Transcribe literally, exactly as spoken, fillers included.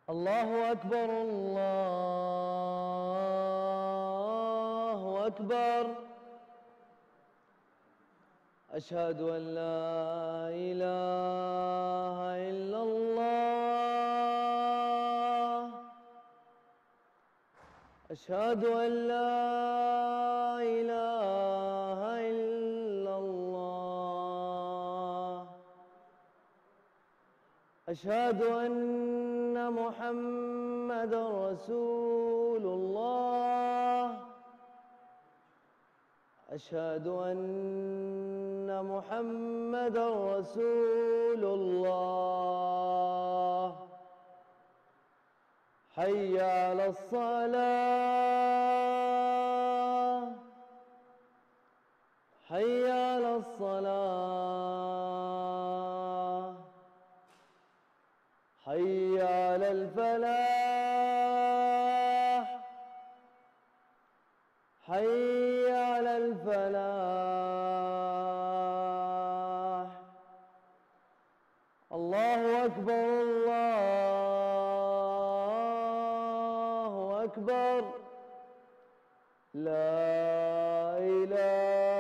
الله أكبر الله أكبر. أشهد أن لا إله إلا الله. أشهد أن لا إله إلا الله. أشهد أن محمدًا رسول الله. أشهد أن محمدًا رسول الله. حي على الصلاة. حي على الصلاة. حي على الفلاح. حي على الفلاح. الله أكبر الله أكبر. لا إله